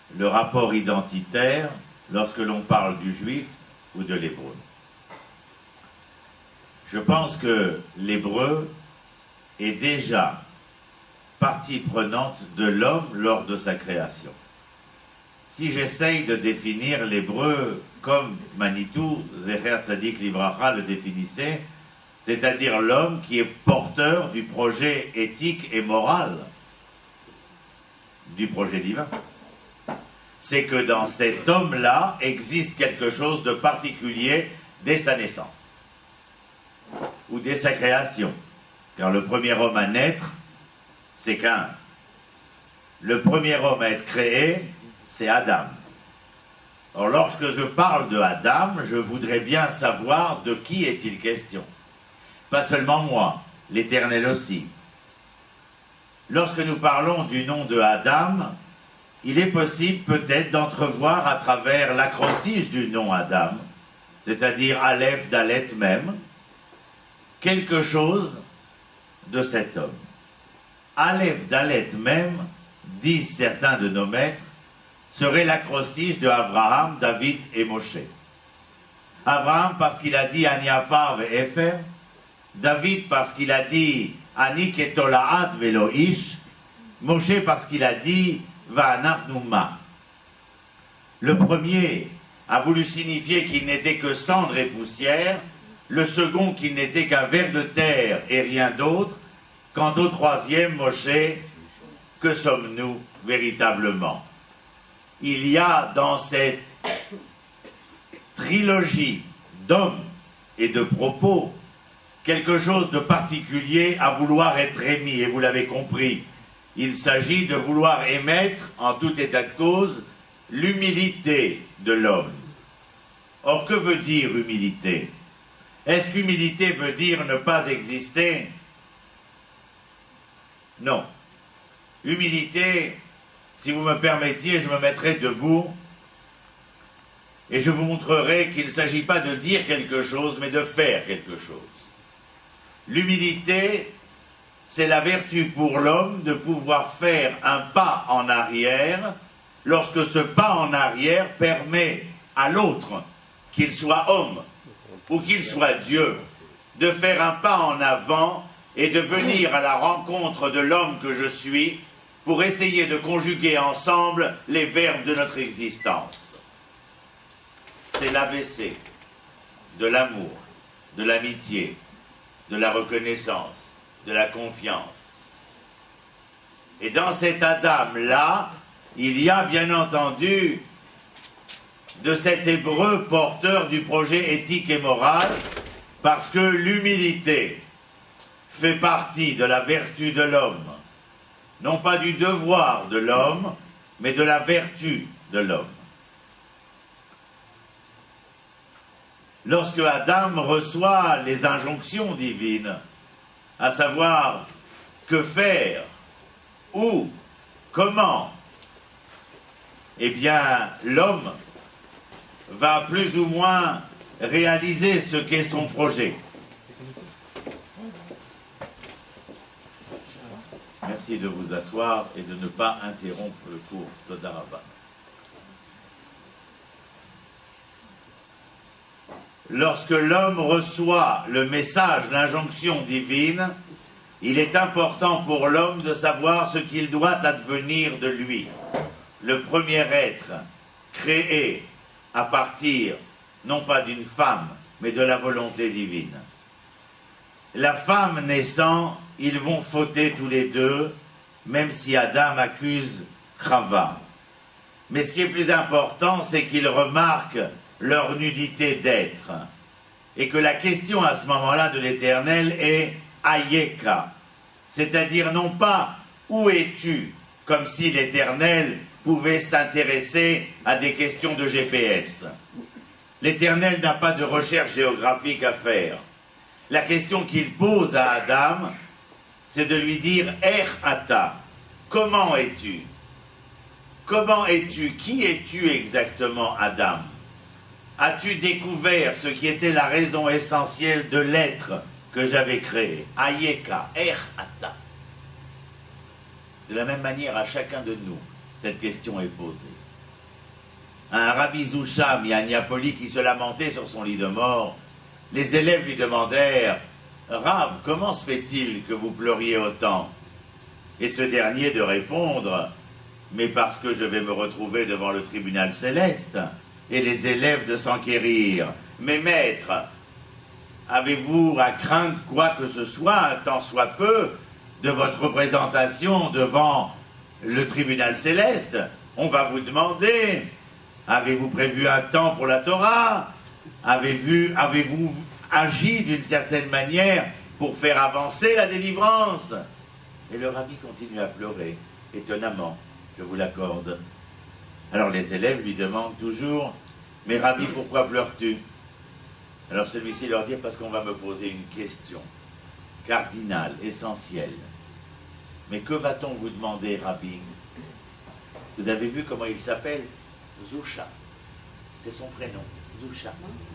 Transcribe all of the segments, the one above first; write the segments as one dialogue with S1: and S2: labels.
S1: le rapport identitaire lorsque l'on parle du juif ou de l'hébreu. Je pense que l'hébreu est déjà partie prenante de l'homme lors de sa création. Si j'essaye de définir l'hébreu comme Manitou, Zecher Tzadik Livracha le définissait, c'est-à-dire l'homme qui est porteur du projet éthique et moral du projet divin, c'est que dans cet homme-là existe quelque chose de particulier dès sa naissance ou dès sa création. Car le premier homme à naître, c'est Caïn. Le premier homme à être créé, c'est Adam. Or, lorsque je parle de Adam, je voudrais bien savoir de qui est-il question. Pas seulement moi, l'Éternel aussi. Lorsque nous parlons du nom de Adam, il est possible peut-être d'entrevoir à travers l'acrostiche du nom Adam, c'est-à-dire Aleph, Dalet même, quelque chose de cet homme. Aleph, Dalet même, disent certains de nos maîtres, serait l'acrostiche de Abraham, David et Moshe. Abraham parce qu'il a dit Ani Afar ve Efer, David parce qu'il a dit Ani Ketolaat velo Ish, Moshe parce qu'il a dit Va'anachnu ma. Le premier a voulu signifier qu'il n'était que cendre et poussière, le second qu'il n'était qu'un ver de terre et rien d'autre, quant au troisième, Moshe, que sommes-nous véritablement? Il y a dans cette trilogie d'hommes et de propos quelque chose de particulier à vouloir être émis, et vous l'avez compris, il s'agit de vouloir émettre, en tout état de cause, l'humilité de l'homme. Or, que veut dire humilité? Est-ce qu'humilité veut dire ne pas exister? Non. Humilité, si vous me permettiez, je me mettrai debout et je vous montrerai qu'il ne s'agit pas de dire quelque chose, mais de faire quelque chose. L'humilité, c'est la vertu pour l'homme de pouvoir faire un pas en arrière lorsque ce pas en arrière permet à l'autre, qu'il soit homme ou qu'il soit Dieu, de faire un pas en avant et de venir à la rencontre de l'homme que je suis pour essayer de conjuguer ensemble les verbes de notre existence. C'est l'ABC de l'amour, de l'amitié, de la reconnaissance, de la confiance. Et dans cet Adam-là, il y a bien entendu de cet hébreu porteur du projet éthique et moral, parce que l'humilité fait partie de la vertu de l'homme, non pas du devoir de l'homme, mais de la vertu de l'homme. Lorsque Adam reçoit les injonctions divines, à savoir que faire, où, comment, eh bien l'homme va plus ou moins réaliser ce qu'est son projet. Merci de vous asseoir et de ne pas interrompre le cours. Toda Rabba. Lorsque l'homme reçoit le message, l'injonction divine, il est important pour l'homme de savoir ce qu'il doit advenir de lui. Le premier être créé à partir, non pas d'une femme, mais de la volonté divine. La femme naissant, ils vont fauter tous les deux, même si Adam accuse Chava. Mais ce qui est plus important, c'est qu'ils remarquent leur nudité d'être. Et que la question à ce moment-là de l'Éternel est Ayeka, c'est-à-dire non pas où es-tu, comme si l'Éternel pouvait s'intéresser à des questions de GPS. L'Éternel n'a pas de recherche géographique à faire. La question qu'il pose à Adam, c'est de lui dire « Er ata » comment es-tu? Comment es-tu? Qui es-tu exactement, Adam? As-tu découvert ce qui était la raison essentielle de l'être que j'avais créé? Ayeka, Er ata. De la même manière, à chacun de nous, cette question est posée. un Rabbi Zoucha mis à Niapoli qui se lamentait sur son lit de mort, les élèves lui demandèrent « Rav, comment se fait-il que vous pleuriez autant ?» Et ce dernier de répondre « Mais parce que je vais me retrouver devant le tribunal céleste. » Et les élèves de s'enquérir « Mais maître, avez-vous à craindre quoi que ce soit, un tant soit peu, de votre représentation devant le tribunal céleste? On va vous demander, avez-vous prévu un temps pour la Torah? Avez-vous agi d'une certaine manière pour faire avancer la délivrance? » Et le rabbi continue à pleurer, étonnamment, je vous l'accorde. Alors les élèves lui demandent toujours « Mais rabbi, pourquoi pleures-tu » Alors celui-ci leur dit « Parce qu'on va me poser une question cardinale, essentielle. Mais que va-t-on vous demander, rabbi ?» Vous avez vu comment il s'appelle? Zoucha. C'est son prénom, Zoucha.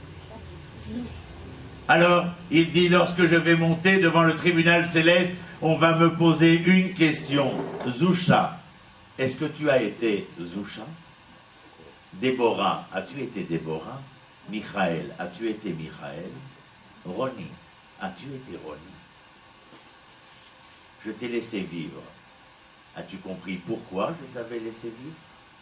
S1: Alors, il dit, lorsque je vais monter devant le tribunal céleste, on va me poser une question. Zoucha, est-ce que tu as été Zoucha? Déborah, as-tu été Déborah? Michael, as-tu été Michael? Roni, as-tu été Roni? Je t'ai laissé vivre. As-tu compris pourquoi je t'avais laissé vivre?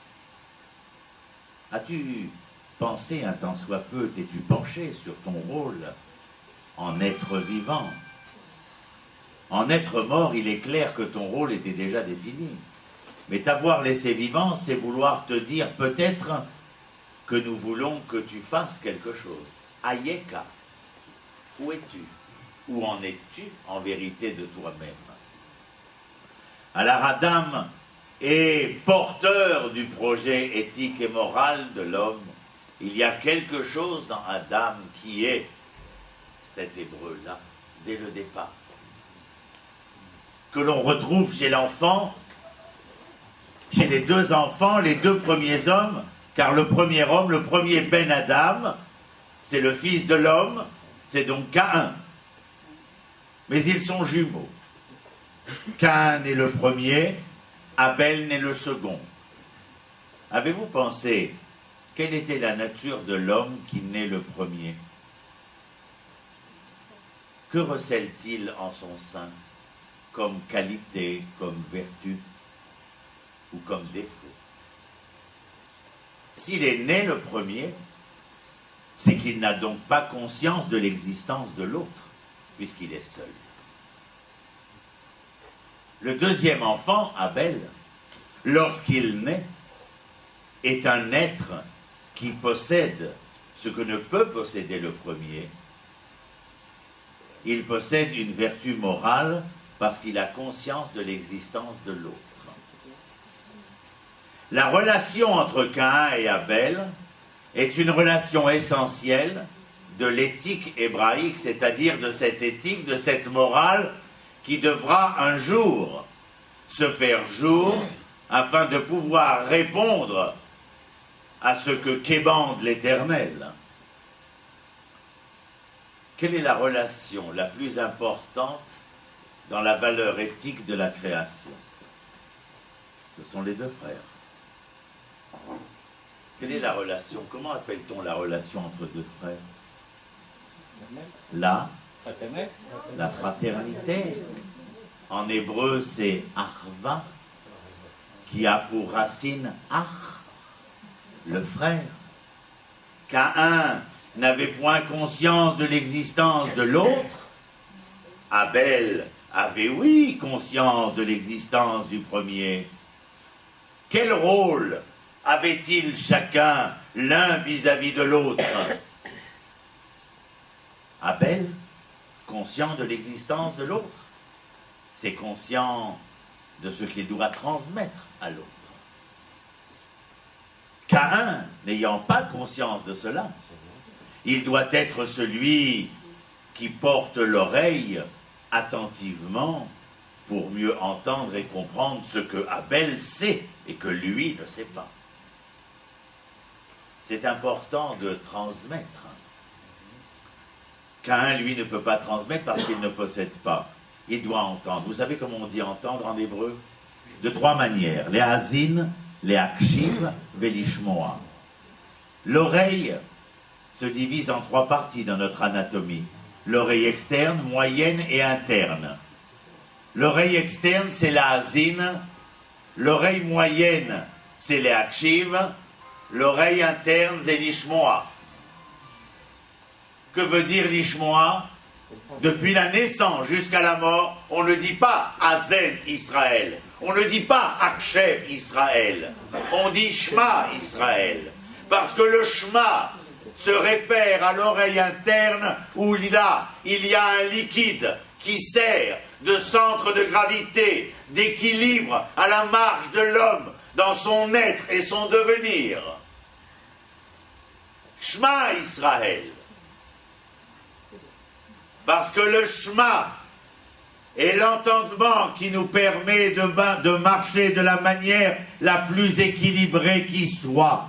S1: As-tu pensé un tant soit peu, t'es-tu penché sur ton rôle en être vivant? En être mort, il est clair que ton rôle était déjà défini. Mais t'avoir laissé vivant, c'est vouloir te dire peut-être que nous voulons que tu fasses quelque chose. Ayeka, où es-tu? Où en es-tu en vérité de toi-même? Alors Adam est porteur du projet éthique et moral de l'homme. Il y a quelque chose dans Adam qui est cet hébreu-là, dès le départ, que l'on retrouve chez l'enfant, chez les deux enfants, les deux premiers hommes, car le premier homme, le premier Ben Adam, c'est le fils de l'homme, c'est donc Caïn. Mais ils sont jumeaux. Caïn est le premier, Abel n'est le second. Avez-vous pensé quelle était la nature de l'homme qui naît le premier? Que recèle-t-il en son sein comme qualité, comme vertu ou comme défaut? S'il est né le premier, c'est qu'il n'a donc pas conscience de l'existence de l'autre, puisqu'il est seul. Le deuxième enfant, Abel, lorsqu'il naît, est un être qui possède ce que ne peut posséder le premier. Il possède une vertu morale parce qu'il a conscience de l'existence de l'autre. La relation entre Caïn et Abel est une relation essentielle de l'éthique hébraïque, c'est-à-dire de cette éthique, de cette morale qui devra un jour se faire jour afin de pouvoir répondre à ce que québande l'Éternel. Quelle est la relation la plus importante dans la valeur éthique de la création? Ce sont les deux frères. Quelle est la relation? Comment appelle-t-on la relation entre deux frères? La fraternité. En hébreu, c'est Achva, qui a pour racine Ach, le frère. Caïn n'avait point conscience de l'existence de l'autre. Abel avait, oui, conscience de l'existence du premier. Quel rôle avait-il chacun l'un vis-à-vis de l'autre? Abel, conscient de l'existence de l'autre, c'est conscient de ce qu'il doit transmettre à l'autre. Caïn, n'ayant pas conscience de cela, il doit être celui qui porte l'oreille attentivement pour mieux entendre et comprendre ce que Abel sait et que lui ne sait pas. C'est important de transmettre. Caïn, lui, ne peut pas transmettre parce qu'il ne possède pas. Il doit entendre. Vous savez comment on dit entendre en hébreu? De trois manières. Les hazin, les akshiv, velishmoa. L'oreille se divise en 3 parties dans notre anatomie. L'oreille externe, moyenne et interne. L'oreille externe, c'est la hasine. L'oreille moyenne, c'est les akshiv. L'oreille interne, c'est l'ishmoa. Que veut dire l'ishmoa? Depuis la naissance jusqu'à la mort, on ne dit pas Hazen Israël. On ne dit pas Akshev Israël. On dit Shema Israël. Parce que le Shema se réfère à l'oreille interne où il y a un liquide qui sert de centre de gravité, d'équilibre à la marche de l'homme dans son être et son devenir. Shema Israël. Parce que le Shema est l'entendement qui nous permet de marcher de la manière la plus équilibrée qui soit.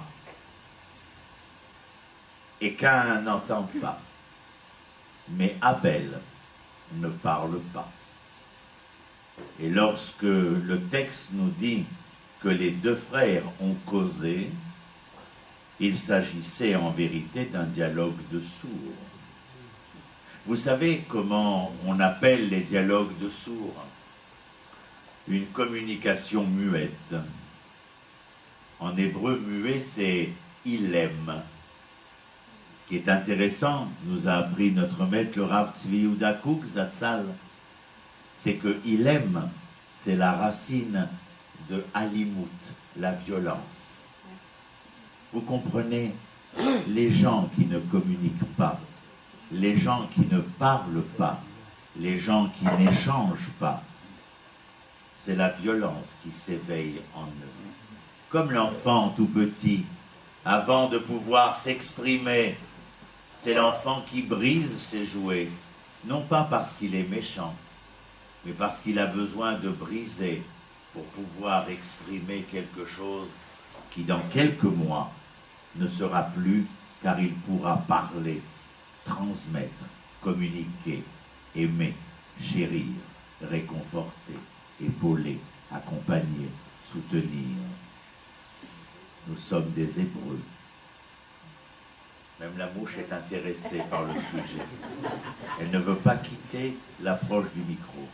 S1: Et Caïn n'entend pas. Mais Abel ne parle pas. Et lorsque le texte nous dit que les 2 frères ont causé, il s'agissait en vérité d'un dialogue de sourds. Vous savez comment on appelle les dialogues de sourds? Une communication muette. En hébreu, muet, c'est « ilem ». Ce qui est intéressant, nous a appris notre maître, le Rav Tzvi Yehuda Kook Zatzal, c'est que « ilem », c'est la racine de « alimut », la violence. Vous comprenez, les gens qui ne communiquent pas, les gens qui ne parlent pas, les gens qui n'échangent pas, c'est la violence qui s'éveille en eux. Comme l'enfant tout petit, avant de pouvoir s'exprimer, c'est l'enfant qui brise ses jouets, non pas parce qu'il est méchant, mais parce qu'il a besoin de briser pour pouvoir exprimer quelque chose qui dans quelques mois ne sera plus, car il pourra parler, transmettre, communiquer, aimer, chérir, réconforter, épauler, accompagner, soutenir. Nous sommes des Hébreux. Même la mouche est intéressée par le sujet. Elle ne veut pas quitter l'approche du micro.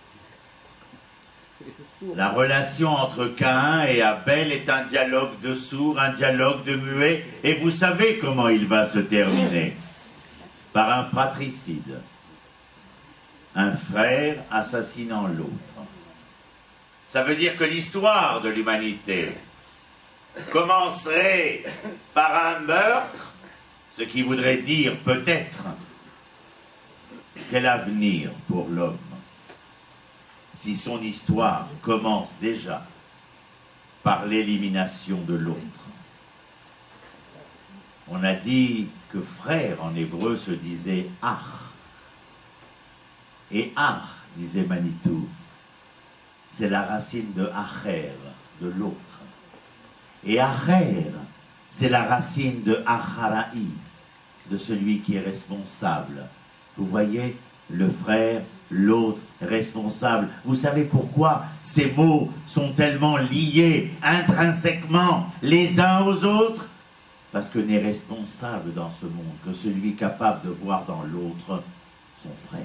S1: La relation entre Caïn et Abel est un dialogue de sourds, un dialogue de muets, et vous savez comment il va se terminer. Par un fratricide. Un frère assassinant l'autre. Ça veut dire que l'histoire de l'humanité commencerait par un meurtre, ce qui voudrait dire peut-être quel avenir pour l'homme si son histoire commence déjà par l'élimination de l'autre. On a dit que frère en hébreu se disait ach. Et ach, disait Manitou, c'est la racine de acher, de l'autre. Et acher, c'est la racine de acharaï, de celui qui est responsable. Vous voyez, le frère, l'autre, responsable. Vous savez pourquoi ces mots sont tellement liés intrinsèquement les uns aux autres? Parce que n'est responsable dans ce monde que celui capable de voir dans l'autre son frère.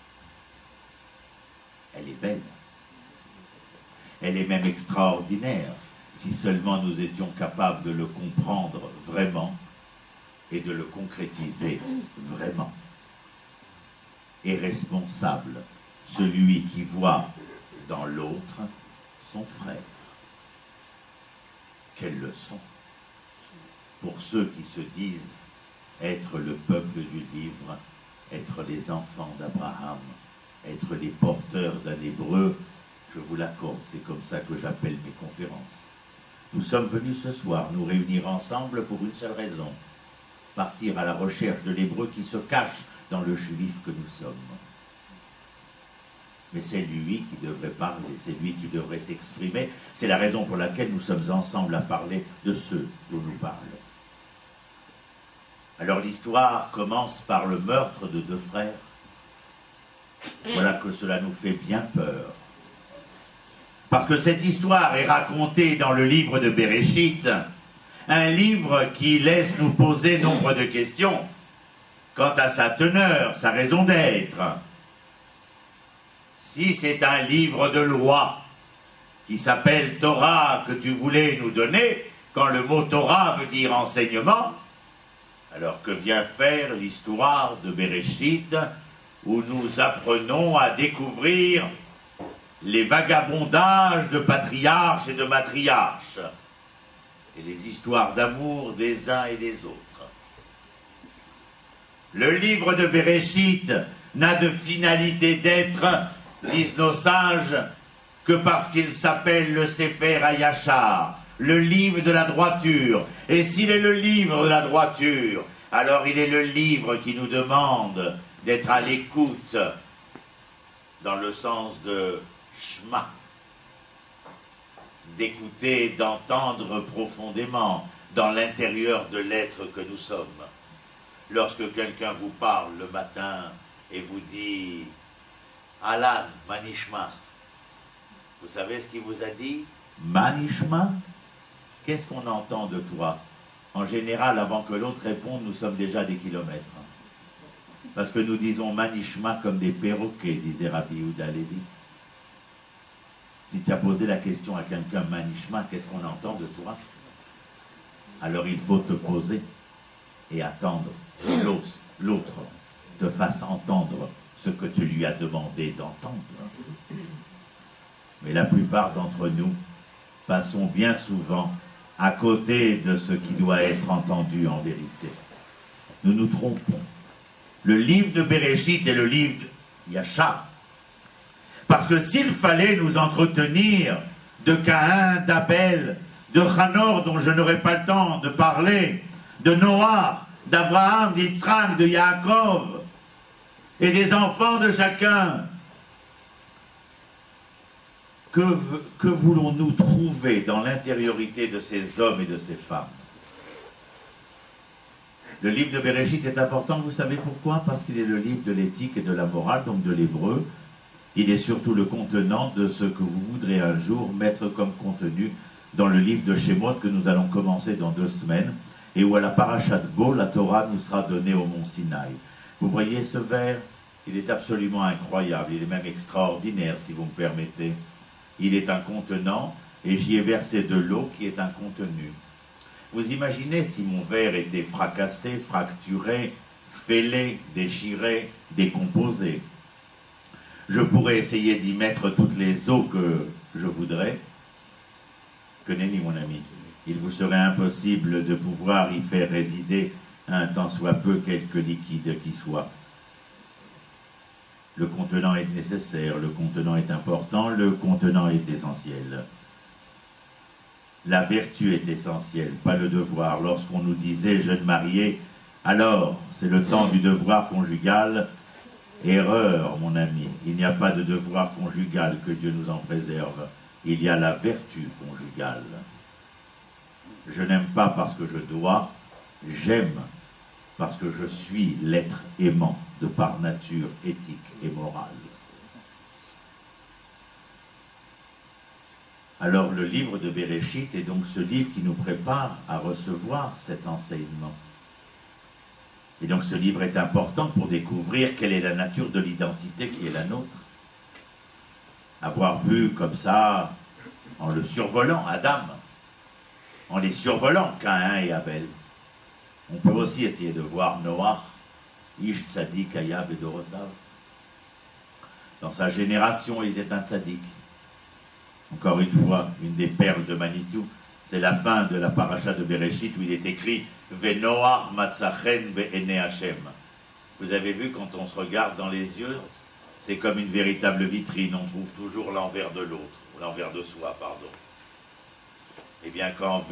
S1: Elle est belle. Elle est même extraordinaire, si seulement nous étions capables de le comprendre vraiment et de le concrétiser vraiment. Et responsable, celui qui voit dans l'autre son frère. Quelle leçon pour ceux qui se disent être le peuple du livre, être les enfants d'Abraham, être les porteurs d'un hébreu. Je vous l'accorde, c'est comme ça que j'appelle mes conférences. Nous sommes venus ce soir nous réunir ensemble pour une seule raison, partir à la recherche de l'hébreu qui se cache dans le juif que nous sommes. Mais c'est lui qui devrait parler, c'est lui qui devrait s'exprimer. C'est la raison pour laquelle nous sommes ensemble à parler de ceux dont nous parlons. Alors l'histoire commence par le meurtre de 2 frères. Voilà que cela nous fait bien peur. Parce que cette histoire est racontée dans le livre de Béréchit, un livre qui laisse nous poser nombre de questions quant à sa teneur, sa raison d'être. Si c'est un livre de loi qui s'appelle Torah que tu voulais nous donner, quand le mot Torah veut dire enseignement, alors que vient faire l'histoire de Bereshit, où nous apprenons à découvrir les vagabondages de patriarches et de matriarches, et les histoires d'amour des uns et des autres. Le livre de Bereshit n'a de finalité d'être, disent nos sages, que parce qu'il s'appelle le Sefer HaYashar, le livre de la droiture. Et s'il est le livre de la droiture, alors il est le livre qui nous demande d'être à l'écoute, dans le sens de Shema, d'écouter, d'entendre profondément dans l'intérieur de l'être que nous sommes. Lorsque quelqu'un vous parle le matin et vous dit « Alan, Manishma », vous savez ce qu'il vous a dit? Manishma? Qu'est-ce qu'on entend de toi? En général, avant que l'autre réponde, nous sommes déjà des kilomètres. Parce que nous disons Manishma comme des perroquets, disait Rabbi Yehuda Levi. Si tu as posé la question à quelqu'un, Manishma, qu'est-ce qu'on entend de toi? Alors il faut te poser et attendre que l'autre te fasse entendre ce que tu lui as demandé d'entendre. Mais la plupart d'entre nous passons bien souvent à côté de ce qui doit être entendu en vérité. Nous nous trompons. Le livre de Bereshit est le livre de Yashar. Parce que s'il fallait nous entretenir de Caïn, d'Abel, de Hanor, dont je n'aurai pas le temps de parler, de Noach, d'Abraham, d'Yitzhak, de Yaakov, et des enfants de chacun, que voulons-nous trouver dans l'intériorité de ces hommes et de ces femmes? Le livre de Bereshit est important, vous savez pourquoi? Parce qu'il est le livre de l'éthique et de la morale, donc de l'hébreu. Il est surtout le contenant de ce que vous voudrez un jour mettre comme contenu dans le livre de Shemot que nous allons commencer dans 2 semaines, et où à la Parashat Bo, la Torah nous sera donnée au mont Sinaï. Vous voyez ce vers? Il est absolument incroyable, il est même extraordinaire si vous me permettez. Il est un contenant, et j'y ai versé de l'eau qui est un contenu. Vous imaginez si mon verre était fracassé, fracturé, fêlé, déchiré, décomposé. Je pourrais essayer d'y mettre toutes les eaux que je voudrais. Que nenni, mon ami. Il vous serait impossible de pouvoir y faire résider un tant soit peu quelque liquide qui soit. Le contenant est nécessaire, le contenant est important, le contenant est essentiel. La vertu est essentielle, pas le devoir. Lorsqu'on nous disait jeune marié, alors c'est le temps du devoir conjugal. Erreur, mon ami. Il n'y a pas de devoir conjugal, que Dieu nous en préserve. Il y a la vertu conjugale. Je n'aime pas parce que je dois, j'aime parce que je suis l'être aimant de par nature éthique et morale. Alors le livre de Bereshit est donc ce livre qui nous prépare à recevoir cet enseignement. Et donc ce livre est important pour découvrir quelle est la nature de l'identité qui est la nôtre. Avoir vu comme ça, en le survolant, Adam, en les survolant, Caïn et Abel. On peut aussi essayer de voir Noach, Ish Tzadik, Ayab et Dorotav. Dans sa génération, il était un tzaddik. Encore une fois, une des perles de Manitou, c'est la fin de la paracha de Bereshit où il est écrit Venoach matzachen be'ene Hashem. Vous avez vu, quand on se regarde dans les yeux, c'est comme une véritable vitrine, on trouve toujours l'envers de l'autre, l'envers de soi, pardon. Eh bien, quand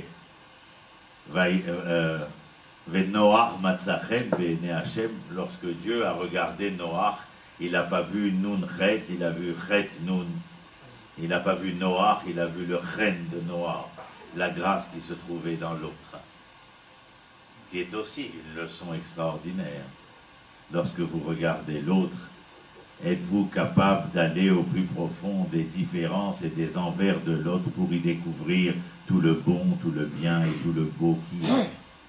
S1: Venoach matzachen be'ene Hashem, lorsque Dieu a regardé Noach, il n'a pas vu Nun Chet, il a vu Chet Nun. Il n'a pas vu Noach, il a vu le chen de Noach, la grâce qui se trouvait dans l'autre, qui est aussi une leçon extraordinaire. Lorsque vous regardez l'autre, êtes-vous capable d'aller au plus profond des différences et des envers de l'autre pour y découvrir tout le bon, tout le bien et tout le beau qui est?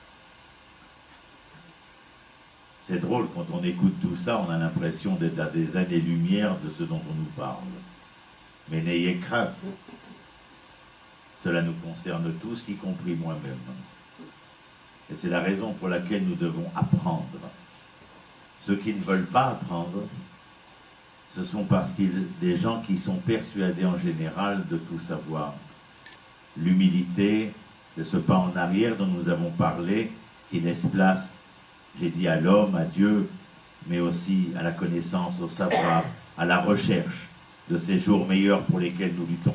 S1: C'est drôle, quand on écoute tout ça, on a l'impression d'être à des années-lumière de ce dont on nous parle. Mais n'ayez crainte. Cela nous concerne tous, y compris moi-même. Et c'est la raison pour laquelle nous devons apprendre. Ceux qui ne veulent pas apprendre, ce sont parce qu'il des gens qui sont persuadés en général de tout savoir. L'humilité, c'est ce pas en arrière dont nous avons parlé, qui laisse place, j'ai dit, à l'homme, à Dieu, mais aussi à la connaissance, au savoir, à la recherche de ces jours meilleurs pour lesquels nous luttons.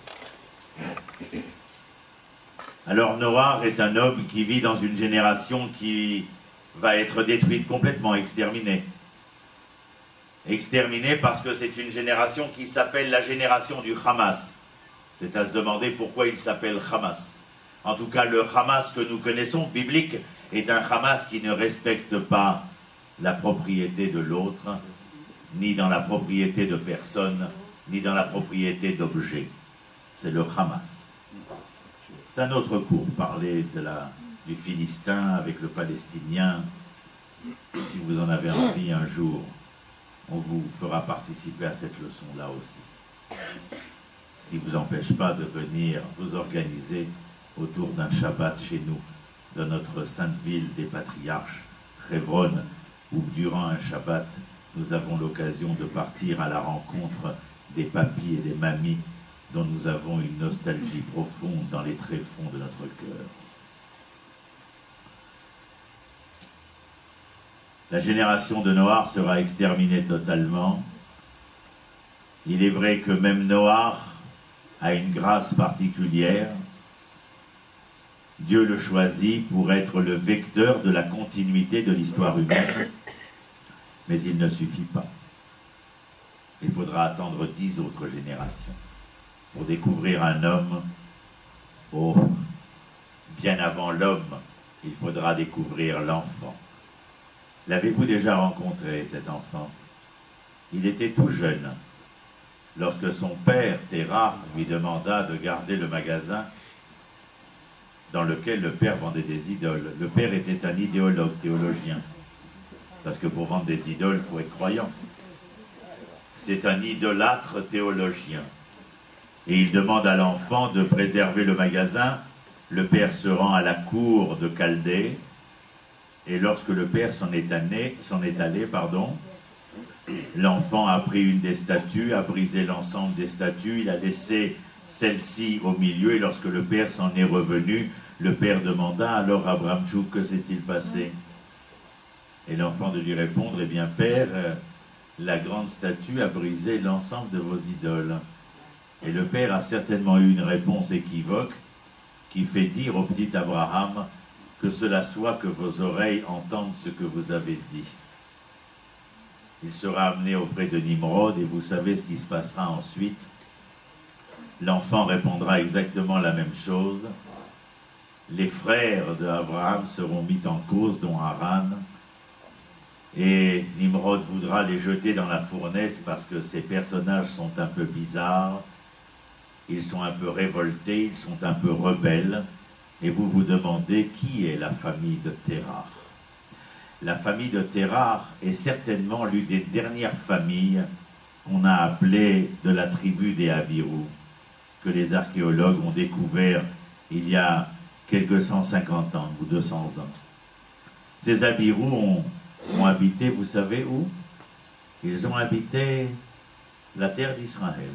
S1: Alors Noach est un homme qui vit dans une génération qui va être détruite complètement, exterminée. Exterminée parce que c'est une génération qui s'appelle la génération du Hamas. C'est à se demander pourquoi il s'appelle Hamas. En tout cas, le Hamas que nous connaissons, biblique, est un Hamas qui ne respecte pas la propriété de l'autre, ni dans la propriété de personne, ni dans la propriété d'objets. C'est le Hamas. C'est un autre cours, parler du Philistin avec le Palestinien. Si vous en avez envie un jour, on vous fera participer à cette leçon-là aussi. Ce qui ne vous empêche pas de venir vous organiser autour d'un Shabbat chez nous, dans notre sainte ville des patriarches, Hebron, où durant un Shabbat, nous avons l'occasion de partir à la rencontre des papis et des mamies dont nous avons une nostalgie profonde dans les tréfonds de notre cœur. La génération de Noach sera exterminée totalement. Il est vrai que même Noach a une grâce particulière. Dieu le choisit pour être le vecteur de la continuité de l'histoire humaine. Mais il ne suffit pas. Il faudra attendre 10 autres générations pour découvrir un homme. Oh, bien avant l'homme, il faudra découvrir l'enfant. L'avez-vous déjà rencontré, cet enfant? Il était tout jeune lorsque son père, Terach, lui demanda de garder le magasin dans lequel le père vendait des idoles. Le père était un idéologue, théologien. Parce que pour vendre des idoles, il faut être croyant. C'est un idolâtre théologien. Et il demande à l'enfant de préserver le magasin. Le père se rend à la cour de Chaldée. Et lorsque le père s'en est allé, l'enfant a pris une des statues, a brisé l'ensemble des statues, il a laissé celle-ci au milieu, et lorsque le père s'en est revenu, le père demanda alors à Abraham Tchouk, que s'est-il passé? Et l'enfant de lui répondre, eh bien père, la grande statue a brisé l'ensemble de vos idoles. Et le père a certainement eu une réponse équivoque qui fait dire au petit Abraham que cela soit que vos oreilles entendent ce que vous avez dit. Il sera amené auprès de Nimrod et vous savez ce qui se passera ensuite. L'enfant répondra exactement la même chose. Les frères d'Abraham seront mis en cause, dont Haran, et Nimrod voudra les jeter dans la fournaise parce que ces personnages sont un peu bizarres, ils sont un peu révoltés, ils sont un peu rebelles, et vous vous demandez qui est la famille de Terach. La famille de Terach est certainement l'une des dernières familles qu'on a appelées de la tribu des Habirou, que les archéologues ont découvert il y a quelques 150 ans ou 200 ans. Ces Habirou ont habité, vous savez où? Ils ont habité la terre d'Israël.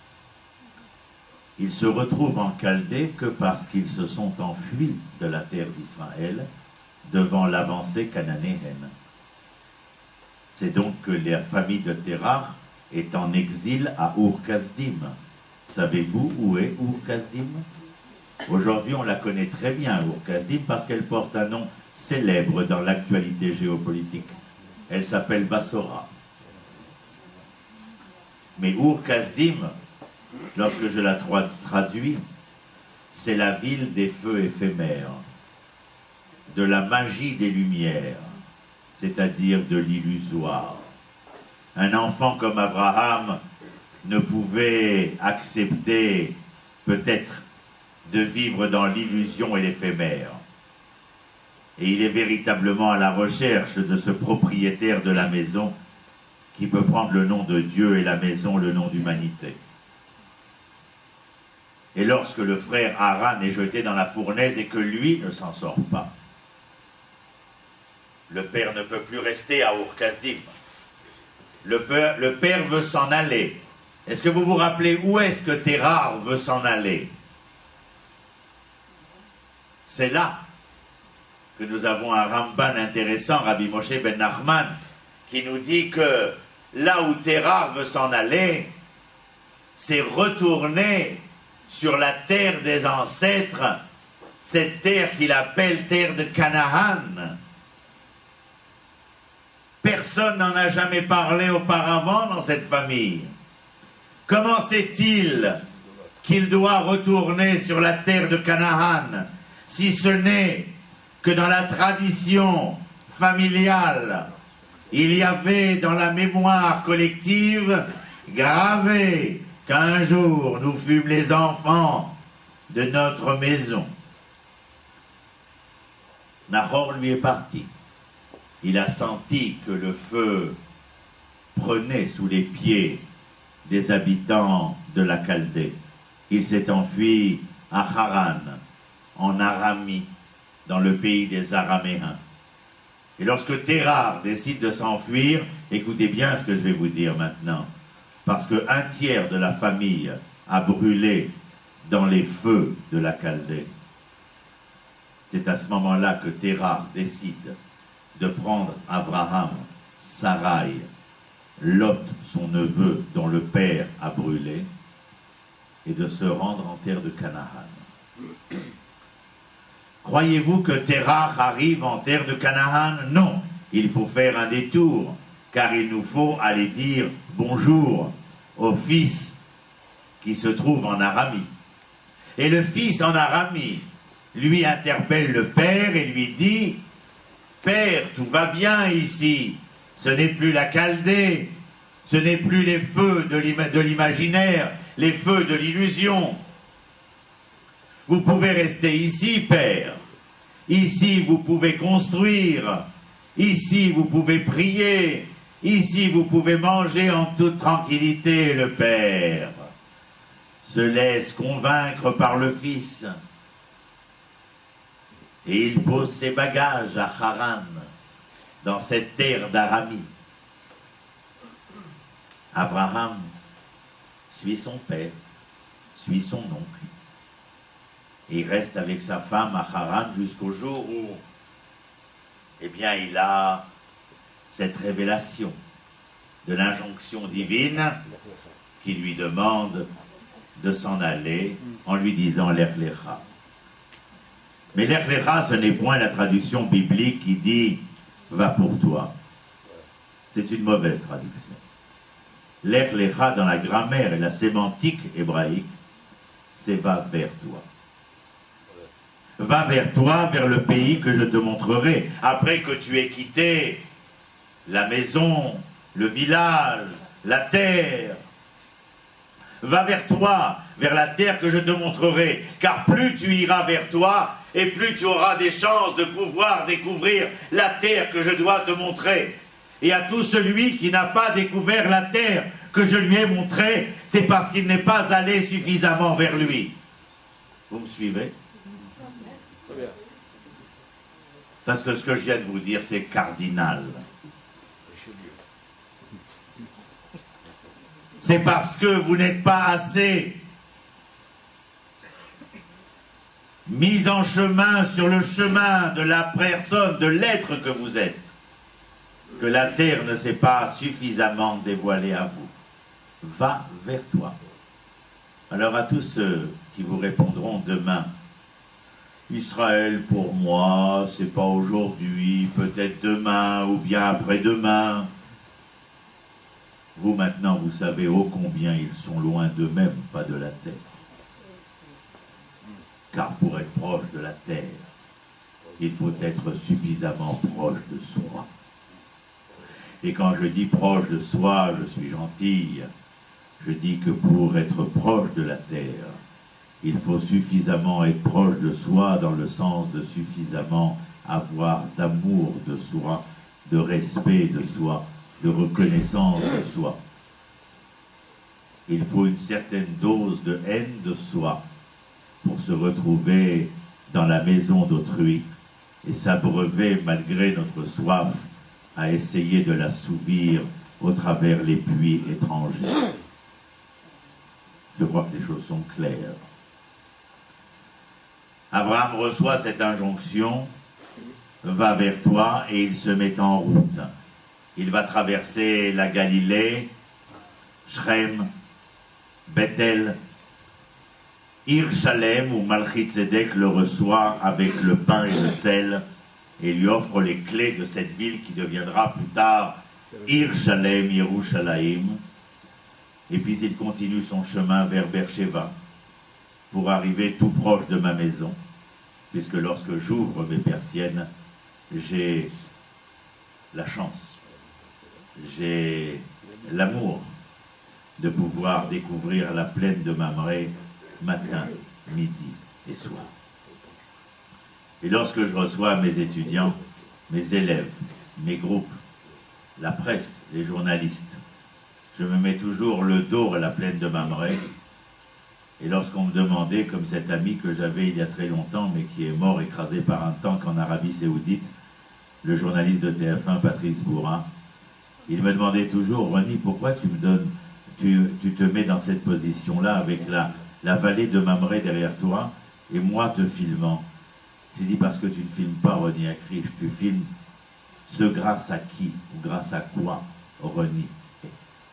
S1: Ils se retrouvent en Chaldée que parce qu'ils se sont enfuis de la terre d'Israël devant l'avancée cananéenne. C'est donc que la famille de Terach est en exil à Ur-Kasdim. Savez-vous où est Ur-Kasdim? Aujourd'hui, on la connaît très bien, Ur-Kasdim, parce qu'elle porte un nom célèbre dans l'actualité géopolitique. Elle s'appelle Bassora. Mais Ur-Kasdim, lorsque je la traduis, c'est la ville des feux éphémères, de la magie des lumières, c'est-à-dire de l'illusoire. Un enfant comme Abraham ne pouvait accepter peut-être de vivre dans l'illusion et l'éphémère. Et il est véritablement à la recherche de ce propriétaire de la maison qui peut prendre le nom de Dieu et la maison le nom d'humanité. Et lorsque le frère Haran est jeté dans la fournaise et que lui ne s'en sort pas, le père ne peut plus rester à Ur-Kasdim. Le père veut s'en aller. Est-ce que vous vous rappelez où est-ce que Terah veut s'en aller? C'est là que nous avons un Ramban intéressant, Rabbi Moshe ben Nachman, qui nous dit que là où Terah veut s'en aller, c'est retourner sur la terre des ancêtres, cette terre qu'il appelle terre de Canaan. Personne n'en a jamais parlé auparavant dans cette famille. Comment sait-il qu'il doit retourner sur la terre de Canaan, si ce n'est que dans la tradition familiale, il y avait dans la mémoire collective gravé qu'un jour nous fûmes les enfants de notre maison. Nahor lui est parti. Il a senti que le feu prenait sous les pieds des habitants de la Chaldée. Il s'est enfui à Haran, en Aramie, dans le pays des Araméens. Et lorsque Terah décide de s'enfuir, écoutez bien ce que je vais vous dire maintenant, parce qu'un tiers de la famille a brûlé dans les feux de la Chaldée. C'est à ce moment-là que Terah décide de prendre Abraham, Sarai, Lot, son neveu, dont le père a brûlé, et de se rendre en terre de Canaan. Croyez-vous que Terah arrive en terre de Canaan? Non, il faut faire un détour, car il nous faut aller dire bonjour au fils qui se trouve en Aramie. Et le fils en Aramie lui interpelle le père et lui dit: Père, tout va bien ici, ce n'est plus la Chaldée, ce n'est plus les feux de l'imaginaire, les feux de l'illusion. Vous pouvez rester ici, père. Ici, vous pouvez construire. Ici, vous pouvez prier. Ici, vous pouvez manger en toute tranquillité. Le père se laisse convaincre par le fils. Et il pose ses bagages à Haran, dans cette terre d'Aramie. Abraham suit son père, suit son oncle. Et il reste avec sa femme à Haran jusqu'au jour où, eh bien, il a cette révélation de l'injonction divine qui lui demande de s'en aller en lui disant Lech Lecha. Mais Lech Lecha, ce n'est point la traduction biblique qui dit va pour toi. C'est une mauvaise traduction. Lech Lecha dans la grammaire et la sémantique hébraïque, c'est va vers toi. Va vers toi, vers le pays que je te montrerai. Après que tu aies quitté la maison, le village, la terre, va vers toi, vers la terre que je te montrerai. Car plus tu iras vers toi, et plus tu auras des chances de pouvoir découvrir la terre que je dois te montrer. Et à tout celui qui n'a pas découvert la terre que je lui ai montrée, c'est parce qu'il n'est pas allé suffisamment vers lui. Vous me suivez? Parce que ce que je viens de vous dire, c'est cardinal. C'est parce que vous n'êtes pas assez mis en chemin sur le chemin de la personne, de l'être que vous êtes, que la terre ne s'est pas suffisamment dévoilée à vous. Va vers toi. Alors à tous ceux qui vous répondront demain, Israël pour moi, c'est pas aujourd'hui, peut-être demain ou bien après-demain. Vous maintenant, vous savez ô combien ils sont loin d'eux-mêmes, pas de la terre. Car pour être proche de la terre, il faut être suffisamment proche de soi. Et quand je dis proche de soi, je suis gentille. Je dis que pour être proche de la terre, il faut suffisamment être proche de soi dans le sens de suffisamment avoir d'amour de soi, de respect de soi, de reconnaissance de soi. Il faut une certaine dose de haine de soi pour se retrouver dans la maison d'autrui et s'abreuver malgré notre soif à essayer de l'assouvir au travers les puits étrangers. Je crois que les choses sont claires. Abraham reçoit cette injonction, va vers toi et il se met en route. Il va traverser la Galilée, Shrem, Bethel, Yerushalem où Malchitsédek le reçoit avec le pain et le sel et lui offre les clés de cette ville qui deviendra plus tard Yerushalem, Yerushalayim. Et puis il continue son chemin vers Beersheba pour arriver tout proche de ma maison, puisque lorsque j'ouvre mes persiennes, j'ai la chance, j'ai l'amour de pouvoir découvrir la plaine de Mamré matin, midi et soir. Et lorsque je reçois mes étudiants, mes élèves, mes groupes, la presse, les journalistes, je me mets toujours le dos à la plaine de Mamré. Et lorsqu'on me demandait, comme cet ami que j'avais il y a très longtemps, mais qui est mort écrasé par un tank en Arabie Saoudite, le journaliste de TF1, Patrice Bourrin, il me demandait toujours, Rony, pourquoi tu me donnes, tu te mets dans cette position-là avec la vallée de Mamré derrière toi, et moi te filmant. J'ai dit, parce que tu ne filmes pas Rony Akrish, tu filmes ce grâce à qui, ou grâce à quoi Rony est.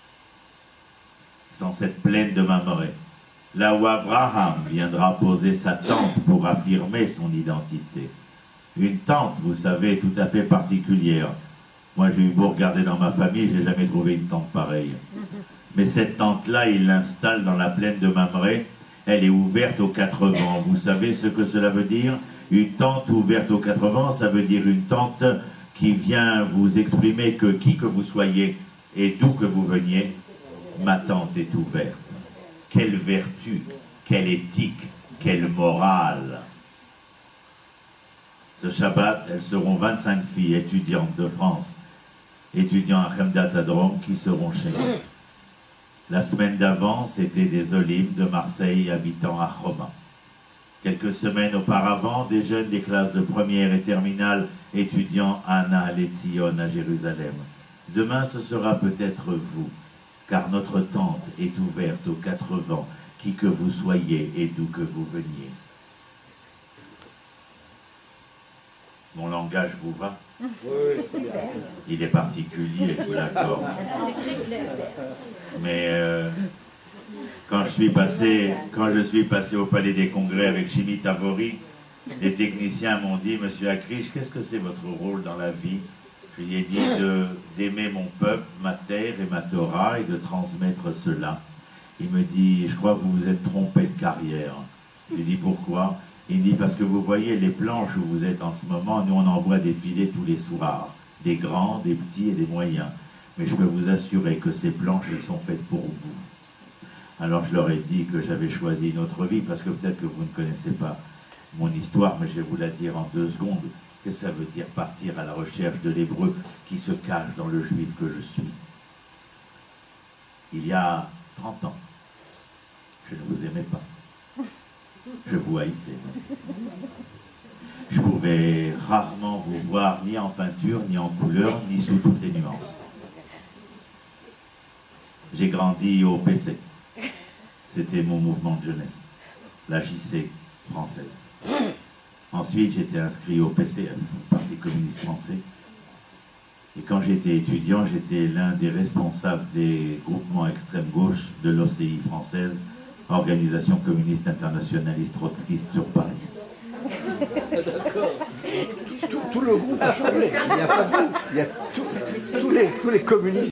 S1: Sans cette plaine de Mamré, là où Abraham viendra poser sa tente pour affirmer son identité. Une tente, vous savez, tout à fait particulière. Moi, j'ai eu beau regarder dans ma famille, je n'ai jamais trouvé une tente pareille. Mais cette tente-là, il l'installe dans la plaine de Mamré. Elle est ouverte aux 4 vents. Vous savez ce que cela veut dire? Une tente ouverte aux 4 vents, ça veut dire une tente qui vient vous exprimer que qui que vous soyez et d'où que vous veniez, ma tente est ouverte. Quelle vertu, quelle éthique, quelle morale. Ce Shabbat, elles seront 25 filles étudiantes de France, étudiants à Chemdat Adrom, qui seront chez nous. La semaine d'avant, c'était des Olim de Marseille habitant à Choma. Quelques semaines auparavant, des jeunes des classes de première et terminale étudiant à Nahal Etzion à Jérusalem. Demain, ce sera peut-être vous, car notre tente est ouverte aux 4 vents, qui que vous soyez et d'où que vous veniez. Mon langage vous va? Il est particulier, je vous l'accorde. Mais quand je suis passé au Palais des Congrès avec Shimi Tavori, les techniciens m'ont dit, Monsieur Akrish, qu'est-ce que c'est votre rôle dans la vie? Je lui ai dit d'aimer mon peuple, ma terre et ma Torah et de transmettre cela. Il me dit, je crois que vous vous êtes trompé de carrière. Je lui ai dit, pourquoi? Il me dit, parce que vous voyez les planches où vous êtes en ce moment, nous on en voit défiler tous les soirs. Des grands, des petits et des moyens. Mais je peux vous assurer que ces planches, elles sont faites pour vous. Alors je leur ai dit que j'avais choisi une autre vie, parce que peut-être que vous ne connaissez pas mon histoire, mais je vais vous la dire en 2 secondes. Qu'est-ce que ça veut dire partir à la recherche de l'hébreu qui se cache dans le juif que je suis? Il y a 30 ans, je ne vous aimais pas. Je vous haïssais. Je pouvais rarement vous voir ni en peinture, ni en couleur, ni sous toutes les nuances. J'ai grandi au PC. C'était mon mouvement de jeunesse, la JC française. Ensuite, j'étais inscrit au PCF, Parti communiste français. Et quand j'étais étudiant, j'étais l'un des responsables des groupements extrême gauche de l'OCI française, Organisation communiste internationaliste trotskiste sur Paris.
S2: D'accord. Tout le groupe a changé. Il n'y a pas de groupe. Il y a tous les communistes.